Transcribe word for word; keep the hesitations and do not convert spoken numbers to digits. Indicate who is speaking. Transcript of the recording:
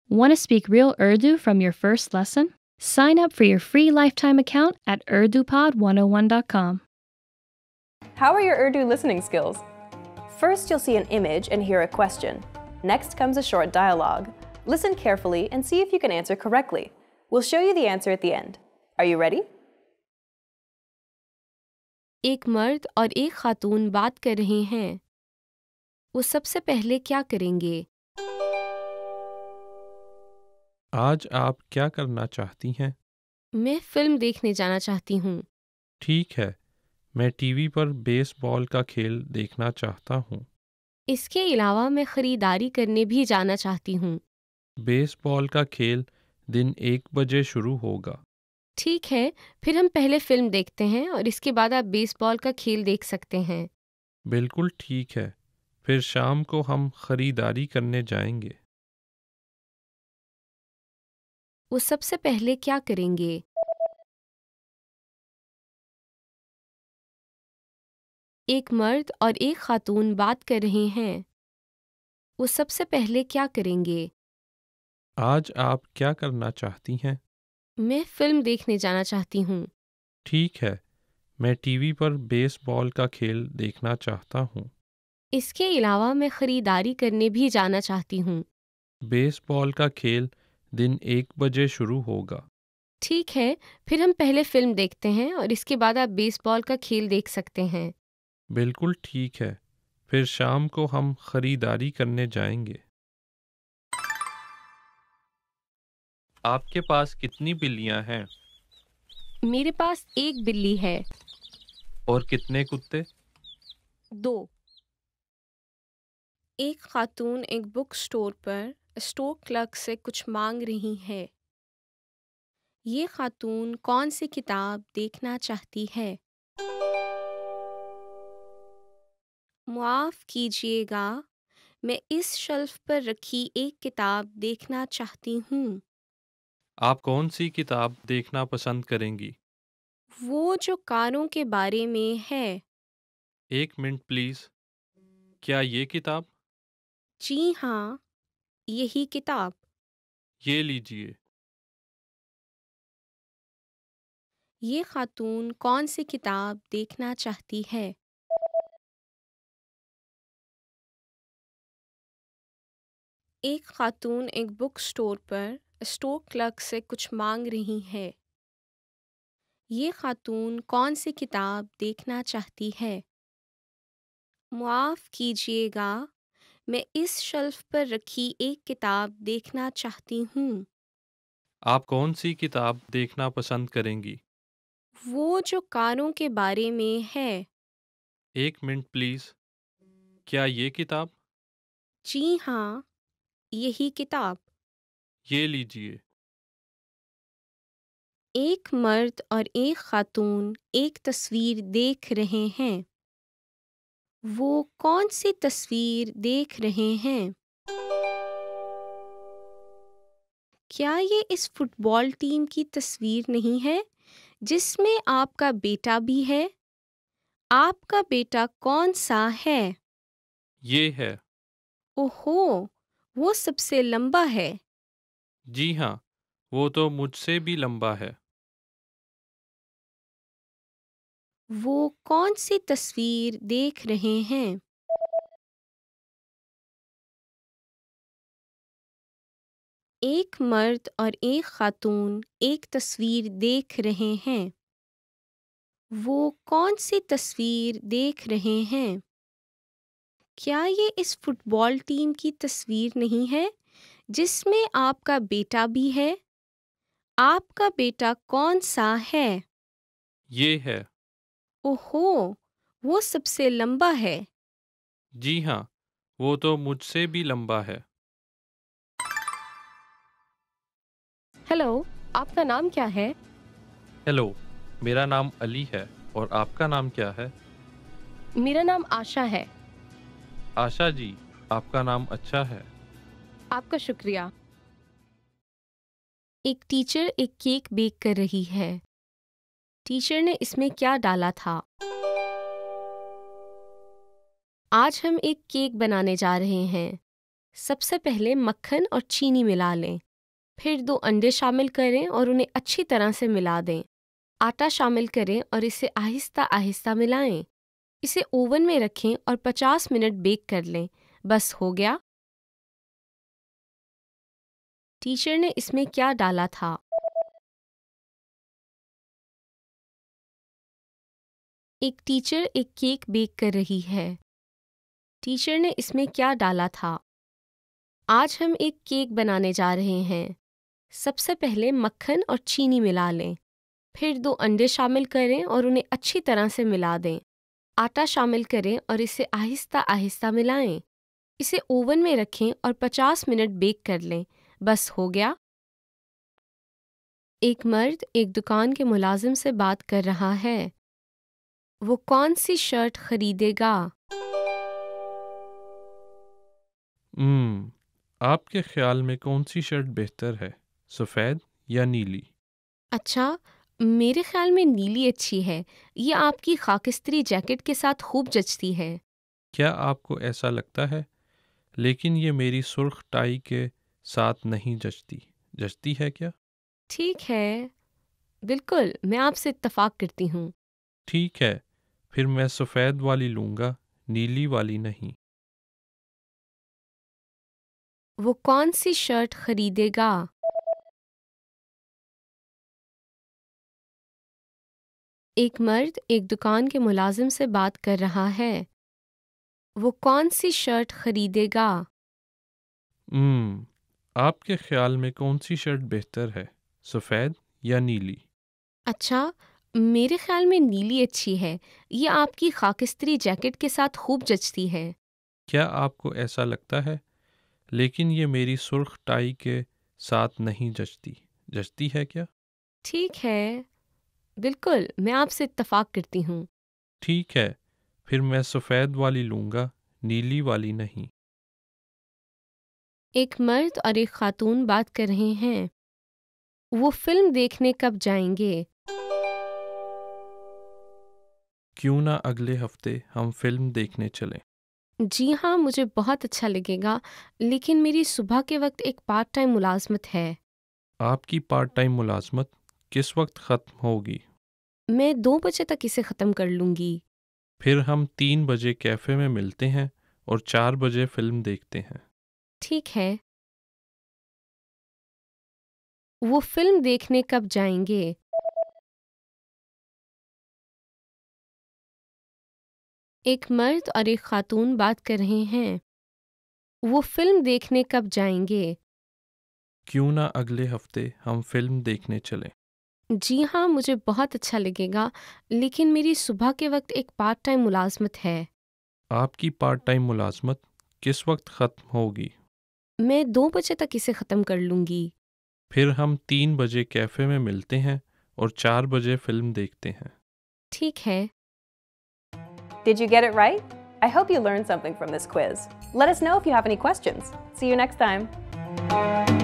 Speaker 1: Want to speak real Urdu from your first lesson? Sign up for your free lifetime account at urdu pod one oh one dot com.
Speaker 2: How are your Urdu listening skills? First, you'll see an image and hear a question. Next comes a short dialogue. Listen carefully and see if you can answer correctly. We'll show you the answer at the end. Are you ready?
Speaker 3: एक मर्द और एक खातून बात कर रहे हैं। वो सबसे पहले क्या करेंगे?
Speaker 4: आज आप क्या करना चाहती हैं?
Speaker 3: मैं फिल्म देखने जाना चाहती हूँ।
Speaker 4: ठीक है, मैं टीवी पर बेसबॉल का खेल देखना चाहता हूँ।
Speaker 3: इसके अलावा मैं ख़रीदारी करने भी जाना चाहती हूँ।
Speaker 4: बेसबॉल का खेल दिन एक बजे शुरू होगा।
Speaker 3: ठीक है, फिर हम पहले फिल्म देखते हैं और इसके बाद आप बेसबॉल का खेल देख सकते हैं।
Speaker 4: बिल्कुल ठीक है, फिर शाम को हम ख़रीदारी करने जाएंगे।
Speaker 3: वो सबसे पहले क्या करेंगे? एक मर्द और एक खातून बात कर रहे हैं। वो सबसे पहले क्या करेंगे?
Speaker 4: आज आप क्या करना चाहती हैं?
Speaker 3: मैं फिल्म देखने जाना चाहती हूँ।
Speaker 4: ठीक है, मैं टीवी पर बेसबॉल का खेल देखना चाहता हूँ।
Speaker 3: इसके अलावा मैं ख़रीदारी करने भी जाना चाहती हूँ।
Speaker 4: बेसबॉल का खेल दिन एक बजे शुरू होगा।
Speaker 3: ठीक है, फिर हम पहले फिल्म देखते हैं और इसके बाद आप बेसबॉल का खेल देख सकते हैं।
Speaker 4: बिल्कुल ठीक है, फिर शाम को हम ख़रीदारी करने जाएंगे। आपके पास कितनी बिल्लियाँ हैं?
Speaker 3: मेरे पास एक बिल्ली है।
Speaker 4: और कितने कुत्ते?
Speaker 3: दो। एक खातून एक बुक स्टोर पर स्टोर क्लर्क से कुछ मांग रही है। ये खातून कौन सी किताब देखना चाहती है? मुआफ़ कीजिएगा, मैं इस शेल्फ पर रखी एक किताब देखना चाहती हूँ।
Speaker 4: आप कौन सी किताब देखना पसंद करेंगी?
Speaker 3: वो जो कारों के बारे में है।
Speaker 4: एक मिनट प्लीज़। क्या ये किताब?
Speaker 3: जी हाँ, यही किताब।
Speaker 4: ये लीजिए।
Speaker 3: ये खातून कौन सी किताब देखना चाहती है? एक खातून एक बुक स्टोर पर स्टोर क्लर्क से कुछ मांग रही है। ये खातून कौन सी किताब देखना चाहती है? मुआफ़ कीजिएगा, मैं इस शेल्फ पर रखी एक किताब देखना चाहती हूँ।
Speaker 4: आप कौन सी किताब देखना पसंद करेंगी?
Speaker 3: वो जो कारों के बारे में है।
Speaker 4: एक मिनट प्लीज़। क्या ये किताब?
Speaker 3: जी हाँ, यही किताब।
Speaker 4: ये लीजिए।
Speaker 3: एक मर्द और एक खातून एक तस्वीर देख रहे हैं। वो कौन सी तस्वीर देख रहे हैं? क्या ये इस फुटबॉल टीम की तस्वीर नहीं है जिसमें आपका बेटा भी है? आपका बेटा कौन सा है?
Speaker 4: ये है।
Speaker 3: ओहो, वो सबसे लंबा है।
Speaker 4: जी हाँ, वो तो मुझसे भी लंबा है।
Speaker 3: वो कौन सी तस्वीर देख रहे हैं? एक मर्द और एक खातून एक तस्वीर देख रहे हैं। वो कौन सी तस्वीर देख रहे हैं? क्या ये इस फुटबॉल टीम की तस्वीर नहीं है जिसमें आपका बेटा भी है? आपका बेटा कौन सा है?
Speaker 4: ये है।
Speaker 3: ओहो, वो सबसे लंबा है।
Speaker 4: जी हाँ, वो तो मुझसे भी लंबा है।
Speaker 3: हेलो, आपका नाम क्या है?
Speaker 4: हेलो, मेरा नाम अली है और आपका नाम क्या है?
Speaker 3: मेरा नाम आशा है।
Speaker 4: आशा जी, आपका नाम अच्छा है।
Speaker 3: आपका शुक्रिया। एक टीचर एक केक बेक कर रही है। टीचर ने इसमें क्या डाला था? आज हम एक केक बनाने जा रहे हैं। सबसे पहले मक्खन और चीनी मिला लें। फिर दो अंडे शामिल करें और उन्हें अच्छी तरह से मिला दें। आटा शामिल करें और इसे आहिस्ता आहिस्ता मिलाएं। इसे ओवन में रखें और पचास मिनट बेक कर लें। बस हो गया। टीचर ने इसमें क्या डाला था? एक टीचर एक केक बेक कर रही है। टीचर ने इसमें क्या डाला था? आज हम एक केक बनाने जा रहे हैं। सबसे पहले मक्खन और चीनी मिला लें। फिर दो अंडे शामिल करें और उन्हें अच्छी तरह से मिला दें। आटा शामिल करें और इसे आहिस्ता आहिस्ता मिलाएं। इसे ओवन में रखें और पचास मिनट बेक कर लें। बस हो गया। एक मर्द एक दुकान के मुलाजिम से बात कर रहा है। वो कौन सी शर्ट खरीदेगा?
Speaker 4: हम्म आपके ख्याल में कौन सी शर्ट बेहतर है, सफ़ेद या नीली?
Speaker 3: अच्छा, मेरे ख्याल में नीली अच्छी है। ये आपकी खाकिस्त्री जैकेट के साथ खूब जचती है।
Speaker 4: क्या आपको ऐसा लगता है? लेकिन ये मेरी सुर्ख टाई के साथ नहीं जचती। जचती है क्या?
Speaker 3: ठीक है, बिल्कुल, मैं आपसे इत्तफाक करती हूँ।
Speaker 4: ठीक है, फिर मैं सफ़ेद वाली लूँगा, नीली वाली नहीं।
Speaker 3: वो कौन सी शर्ट खरीदेगा? एक मर्द एक दुकान के मुलाजिम से बात कर रहा है। वो कौन सी शर्ट खरीदेगा?
Speaker 4: हम्म आपके ख्याल में कौन सी शर्ट बेहतर है, सफ़ेद या नीली?
Speaker 3: अच्छा, मेरे ख्याल में नीली अच्छी है। ये आपकी खाकिस्त्री जैकेट के साथ खूब जचती है।
Speaker 4: क्या आपको ऐसा लगता है? लेकिन ये मेरी सुर्ख टाई के साथ नहीं जचती। जचती है क्या?
Speaker 3: ठीक है, बिल्कुल, मैं आपसे इत्तफाक करती हूँ।
Speaker 4: ठीक है, फिर मैं सफ़ेद वाली लूँगा, नीली वाली नहीं।
Speaker 3: एक मर्द और एक खातून बात कर रहे हैं। वो फिल्म देखने कब जाएंगे?
Speaker 4: क्यों ना अगले हफ्ते हम फिल्म देखने चलें?
Speaker 3: जी हाँ, मुझे बहुत अच्छा लगेगा, लेकिन मेरी सुबह के वक्त एक पार्ट टाइम मुलाजमत है।
Speaker 4: आपकी पार्ट टाइम मुलाजमत किस वक्त ख़त्म होगी?
Speaker 3: मैं दो बजे तक इसे ख़त्म कर लूँगी।
Speaker 4: फिर हम तीन बजे कैफ़े में मिलते हैं और चार बजे फिल्म देखते हैं।
Speaker 3: ठीक है। वो फिल्म देखने कब जाएंगे? एक मर्द और एक खातून बात कर रहे हैं। वो फिल्म देखने कब जाएंगे?
Speaker 4: क्यों ना अगले हफ्ते हम फिल्म देखने चलें?
Speaker 3: जी हाँ, मुझे बहुत अच्छा लगेगा, लेकिन मेरी सुबह के वक्त एक पार्ट टाइम मुलाजमत है।
Speaker 4: आपकी पार्ट टाइम मुलाजमत किस वक्त ख़त्म होगी?
Speaker 3: मैं दो बजे तक इसे ख़त्म कर लूँगी।
Speaker 4: फिर हम तीन बजे कैफ़े में मिलते हैं और चार बजे फिल्म देखते हैं।
Speaker 3: ठीक है।
Speaker 2: Did you get it right? I hope you learned something from this quiz. Let us know if you have any questions. See you next time.